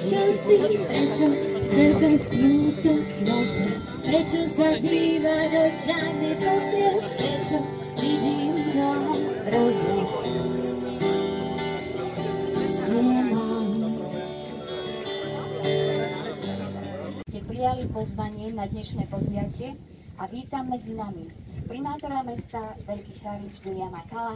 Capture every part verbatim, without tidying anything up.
prečo si, prečo srdce smútok nosí, prečo sa dívať očami popiel, prečo vidím mnoho rozlič. Ste prijali pozvanie na dnešné podujatie a vítam medzi nami primátora mesta Veľký Šariš Williama Kalla,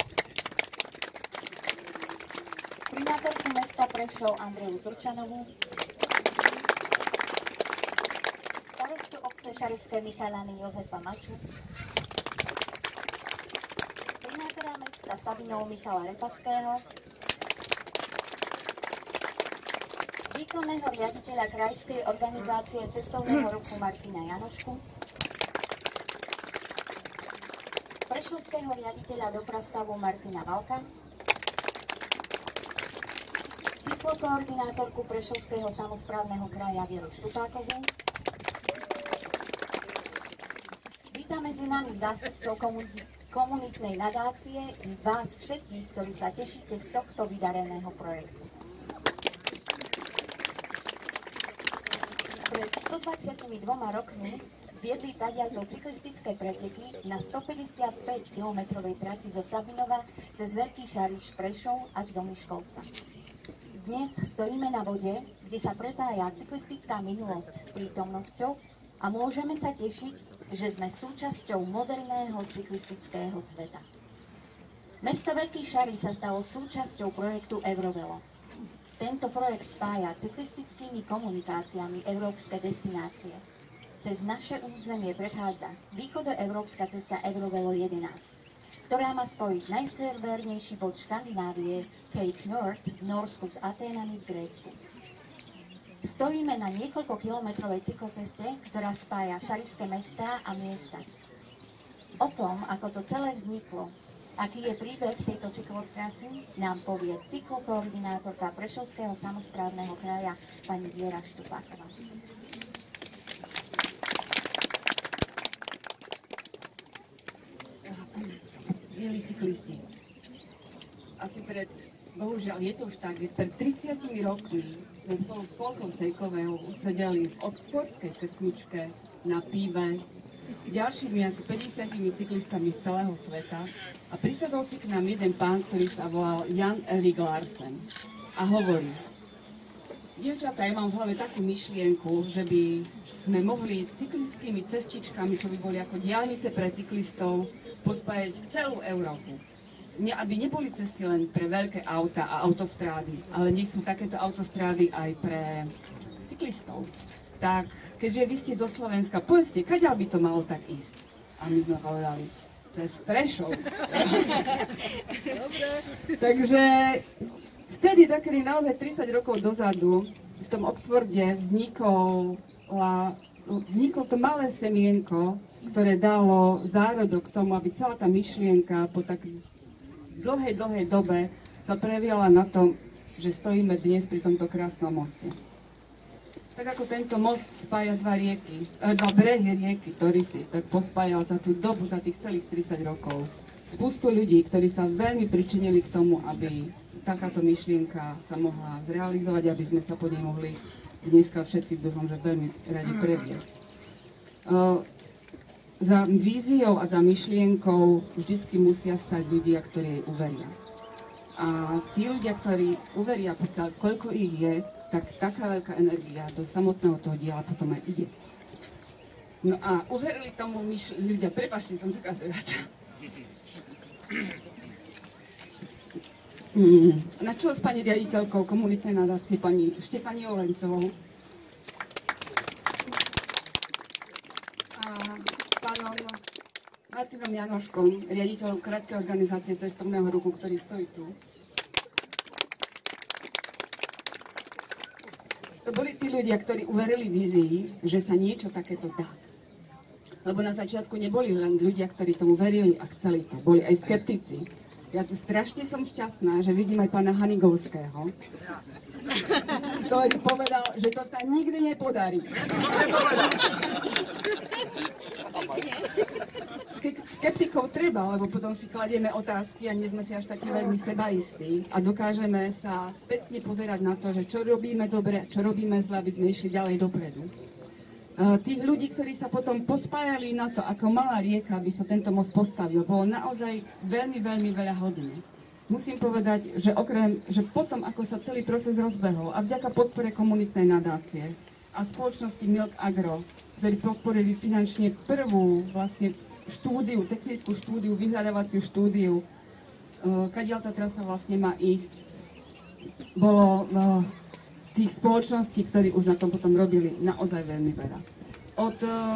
primátorku mesta Prešov Andreju Turčanovú, starostu obce Šarišské Michalany Jozefa Maču, primátora mesta Sabinov Michala Repaského, výkonného riaditeľa krajskej organizácie cestovného ruchu Martina Janošku, prešovského riaditeľa doprastavu Martina Valka, cyklokoordinátorku Prešovského samosprávneho kraja Vieru Štupákovú. Vítam medzi nami zástupcov komunitnej nadácie i vás všetkých, ktorí sa tešíte z tohto vydareného projektu. Pred stodvadsiatidvoma rokmi viedli tadiaľto cyklistické preteky na stopäťdesiatpäť kilometrovej trati zo Sabinova cez Veľký Šariš Prešov až do Miškolca. Dnes stojíme na vode, kde sa prepája cyklistická minulosť s prítomnosťou a môžeme sa tešiť, že sme súčasťou moderného cyklistického sveta. Mesto Veľký Šariš sa stalo súčasťou projektu Eurovelo. Tento projekt spája cyklistickými komunikáciami európske destinácie. Cez naše územie prechádza východoeurópska cesta Eurovelo jedenásť, ktorá má spojiť najsevernejší bod Škandinávie, Cape North, v Norsku s Aténami v Grécku. Stojíme na niekoľko kilometrovej cykloceste, ktorá spája šarišské mestá a miesta. O tom, ako to celé vzniklo, aký je príbeh tejto cyklotrasy, nám povie cyklokoordinátorka Prešovského samosprávneho kraja pani Viera Štupáková. Milí cyklisti, asi pred, bohužiaľ je to už tak, pred tridsiatimi rokmi sme spolu s Polkou Sejkovou sedeli v oxfordskej krkničke na pive, ďalšími asi päťdesiatimi cyklistami z celého sveta a prisadol si k nám jeden pán, ktorý sa volal Jan Erik Larsen a hovorí: dievčatá, ja mám v hlave takú myšlienku, že by sme mohli cyklistickými cestičkami, čo by boli ako diaľnice pre cyklistov, pospájať celú Európu. Ne, aby neboli cesty len pre veľké auta a autostrády, ale nech sú takéto autostrády aj pre cyklistov. Tak, keďže vy ste zo Slovenska, povedzte, kaďaľ by to malo tak ísť? A my sme povedali, cez Prešov. Takže vtedy, takedy naozaj tridsať rokov dozadu, v tom Oxforde vznikol, vzniklo to malé semienko, ktoré dalo zárodok k tomu, aby celá tá myšlienka po tak dlhej, dlhej dobe sa previala na tom, že stojíme dnes pri tomto krásnom moste. Tak ako tento most spája dva rieky, dva brehy rieky Torisy, tak pospájal za tú dobu, za tých celých tridsať rokov spustu ľudí, ktorí sa veľmi pričinili k tomu, aby takáto myšlienka sa mohla zrealizovať, aby sme sa po nej mohli dneska všetci, dúfam, že veľmi radi previesť. Za víziou a za myšlienkou vždycky musia stať ľudia, ktorí jej uveria. A tí ľudia, ktorí uveria, pokiaľ koľko ich je, tak taká veľká energia do samotného toho diela potom aj ide. No a uverili tomu myš- ľudia, prepáčte, som taká zvedavá. Hmm. Na čelo s pani riaditeľkou komunitnej nadácie, pani Štefani Olencovou a pánom Martinom Janoškom, riaditeľom krajskej organizácie cestovného ruchu, ktorý stojí tu. To boli tí ľudia, ktorí uverili vízii, že sa niečo takéto dá. Lebo na začiatku neboli len ľudia, ktorí tomu verili a chceli to. Boli aj skeptici. Ja tu strašne som šťastná, že vidím aj pána Hanigovského, ktorý povedal, že to sa nikdy nepodarí. skeptikov treba, lebo potom si kladieme otázky a nie sme si až takí veľmi sebaistí a dokážeme sa spätne pozerať na to, že čo robíme dobre, čo robíme zle, aby sme išli ďalej dopredu. Tých ľudí, ktorí sa potom pospájali na to, ako malá rieka by sa tento most postavil, bolo naozaj veľmi, veľmi veľa hodín. Musím povedať, že okrem, že potom, ako sa celý proces rozbehol a vďaka podpore komunitnej nadácie a spoločnosti Milk Agro, ktorí podporili finančne prvú vlastne štúdiu, technickú štúdiu, vyhľadávaciu štúdiu, kadiaľ tá trasa vlastne má ísť. Bolo tých spoločností, ktorí už na tom potom robili, naozaj veľmi veľa. Od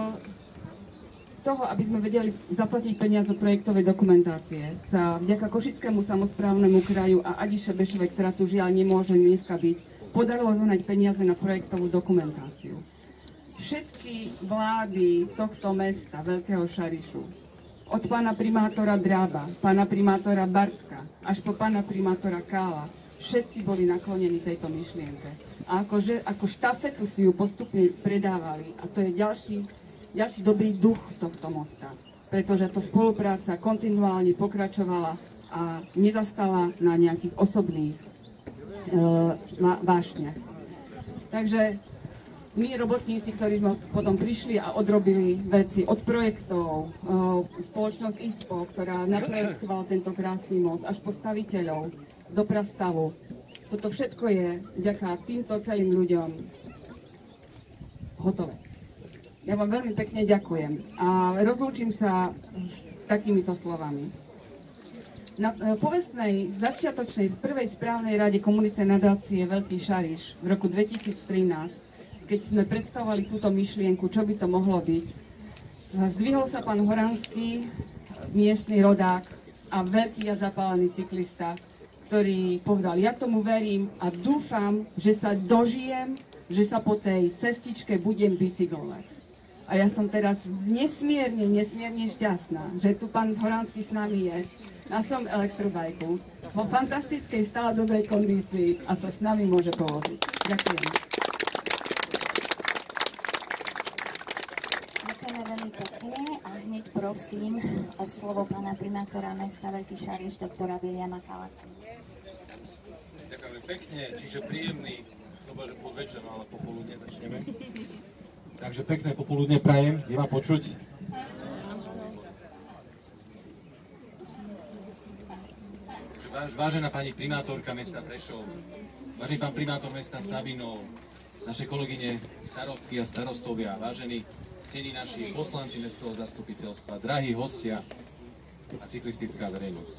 toho, aby sme vedeli zaplatiť peniaze projektovej dokumentácie, sa vďaka Košickému samosprávnemu kraju a Adi Šebešovej, ktorá tu žiaľ nemôže dneska byť, podarilo zohnať peniaze na projektovú dokumentáciu. Všetky vlády tohto mesta, Veľkého Šarišu, od pána primátora Drába, pána primátora Bartka, až po pána primátora Kála, všetci boli naklonení tejto myšlienke. A ako, že, ako štafetu si ju postupne predávali. A to je ďalší, ďalší dobrý duch tohto mosta. Pretože to spolupráca kontinuálne pokračovala a nezastala na nejakých osobných vášňach. Takže my robotníci, ktorí sme potom prišli a odrobili veci od projektov, spoločnosť í es pé ó, ktorá naprojektovala tento krásny most, až po staviteľov, dopravstavu. Toto všetko je vďaka týmto celým ľuďom hotové. Ja vám veľmi pekne ďakujem a rozlúčim sa s takýmito slovami. Na povestnej začiatočnej prvej správnej rade komunitnej nadácie Veľký Šariš v roku dvetisíctrinásť, keď sme predstavovali túto myšlienku, čo by to mohlo byť, zdvihol sa pán Horanský, miestny rodák a veľký a zapálený cyklista, ktorý povedal, ja tomu verím a dúfam, že sa dožijem, že sa po tej cestičke budem bicyklovať. A ja som teraz nesmierne, nesmierne šťastná, že tu pán Horanský s nami je, na som elektrobajku, vo fantastickej, stále dobrej kondícii a sa s nami môže povoziť. Ďakujem. Ďakujeme veľmi pekne a hneď prosím o slovo pána primátora mesta Veľký Šariš, doktora Viliama Kalača. Ďakujem pekne, čiže príjemný, som že podvečer, ale popoludne začneme. Takže pekné popoludne prajem, je ma počuť? Vážená pani primátorka mesta Prešov, vážený pán primátor mesta Sabinov, naše kolegyne starostky a starostovia, vážení ctení naši poslanci mestského zastupiteľstva, drahí hostia a cyklistická verejnosť.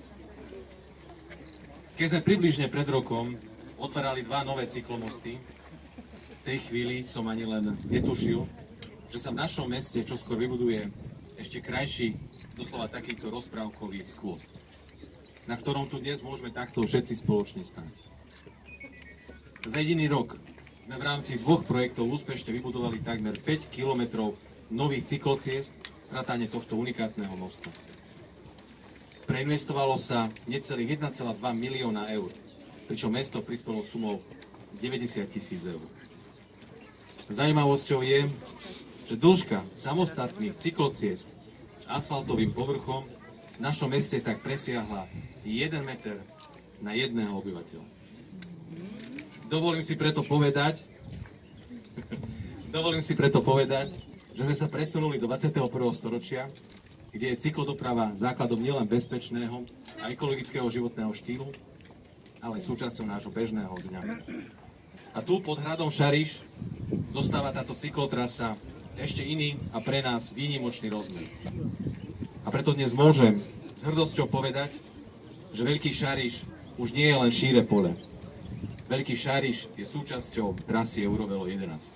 Keď sme približne pred rokom otvárali dva nové cyklomosty, v tej chvíli som ani len netušil, že sa v našom meste čoskoro vybuduje ešte krajší, doslova takýto rozprávkový skôst, na ktorom tu dnes môžeme takto všetci spoločne stať. Za jediný rok sme v rámci dvoch projektov úspešne vybudovali takmer päť kilometrov nových cyklociest, vrátane tohto unikátneho mostu. Preinvestovalo sa necelých jeden celá dva milióna eur, pričom mesto prispelo sumou deväťdesiat tisíc eur. Zajímavosťou je, že dĺžka samostatných cyklociest s asfaltovým povrchom v našom meste tak presiahla jeden meter na jedného obyvateľa. Dovolím si preto povedať, dovolím si preto povedať, že sme sa presunuli do dvadsiateho prvého storočia, kde je cyklodoprava základom nielen bezpečného a ekologického životného štýlu, ale aj súčasťou nášho bežného dňa. A tu pod hradom Šariš dostáva táto cyklotrasa ešte iný a pre nás výnimočný rozmer. A preto dnes môžem s hrdosťou povedať, že Veľký Šariš už nie je len šíre pole. Veľký Šariš je súčasťou trasy Eurovelo jedenásť.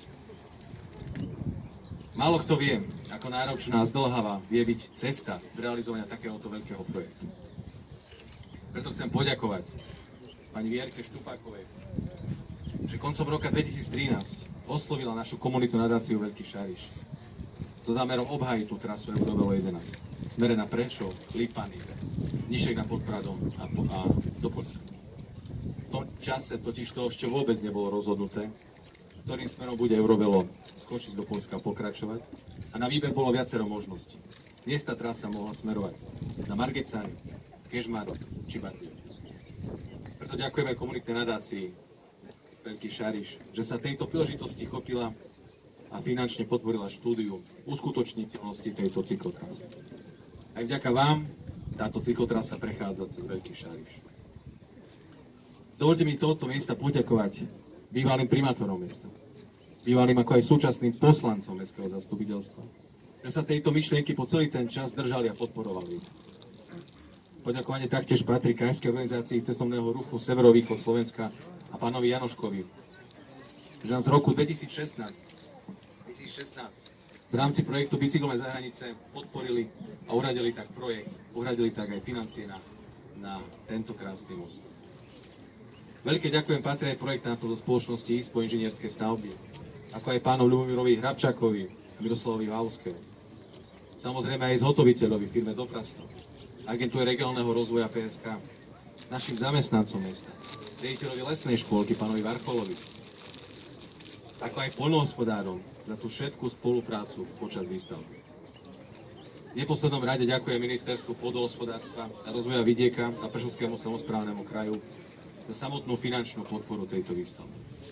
Málo kto vie, ako náročná a zdĺhavá vie byť cesta z realizovania takéhoto veľkého projektu. Preto chcem poďakovať pani Vierke Štupákovej, že koncom roka dvetisíctrinásť oslovila našu komunitnú nadáciu Veľký Šariš so zámerom obhájiť tú trasu Eurovelo jedenásť v smere na Prešov, Lipany, Nižšek nad Podpradom a, a do Poľska. V tom čase totiž to ešte vôbec nebolo rozhodnuté, ktorým smerom bude Eurovelo z Košic do Poľska pokračovať a na výber bolo viacero možností. dnes tá trasa mohla smerovať na Margecany, Kežmarok či Bardiu. Preto ďakujeme komunitnej nadácii Veľký Šariš, že sa tejto príležitosti chopila a finančne podporila štúdiu uskutočniteľnosti tejto cyklotrasy. Aj vďaka vám táto cyklotrasa prechádza cez Veľký Šariš. Dovoľte mi tohoto miesta poďakovať bývalým primátorom mesta, bývalým ako aj súčasným poslancom mestského zastupiteľstva, že sa tejto myšlienky po celý ten čas držali a podporovali. Poďakovanie taktiež patrí Krajskej organizácii cestovného ruchu Severovýchod Slovenska a pánovi Janoškovi, že nás v roku dvetisícšestnásť, dvetisícšestnásť v rámci projektu Bicyklové za hranice podporili a uhradili tak projekt, uhradili tak aj financie na, na tento krásny most. Veľké ďakujem patrí aj projektantom zo spoločnosti ISPO inžinierskej stavby, ako aj pánom Ľubomirovi Hrabčákovi a Miroslavovi Vávskému. Samozrejme aj zhotoviteľovi firme Doprasto, agentúre regionálneho rozvoja pé es ká, našim zamestnancom mesta, riaditeľovi lesnej škôlky, pánovi Varcholovi, ako aj poľnohospodárom za tú všetkú spoluprácu počas výstavby. V neposlednom rade ďakujem Ministerstvu pôdohospodárstva a rozvoja vidieka a Prešovskému samosprávnemu kraju za samotnú finančnú podporu tejto výstavby.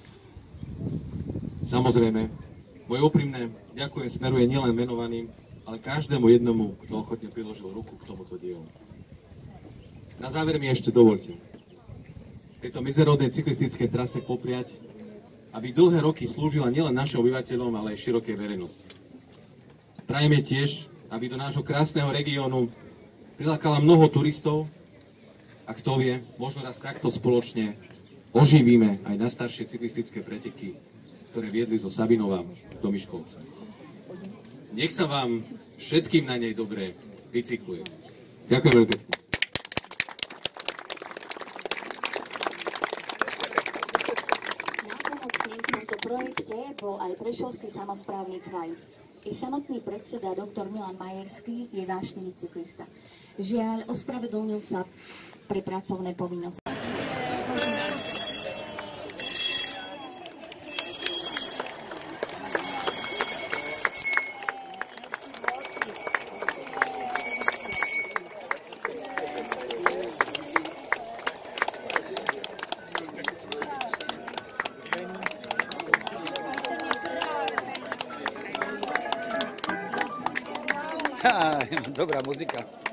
Samozrejme, moje úprimné ďakujem smeruje nielen menovaným, ale každému jednomu, kto ochotne priložil ruku k tomuto dielu. Na záver mi ešte dovoľte tejto mizerodnej cyklistickej trase popriať, aby dlhé roky slúžila nielen našim obyvateľom, ale aj širokej verejnosti. Prajeme tiež, aby do nášho krásneho regiónu prilákala mnoho turistov a kto vie, možno raz takto spoločne oživíme aj na staršie cyklistické preteky, ktoré viedli zo Sabinova do Miškolca. Nech sa vám všetkým na nej dobre bicykluje. Ďakujem veľmi pekne. Nápomocným v tomto projekte bol aj Prešovský samosprávny kraj. I samotný predseda doktor Milan Majerský je vášnivý cyklista. Žiaľ, ospravedlnil sa pre pracovné povinnosti. Dobrá muzika.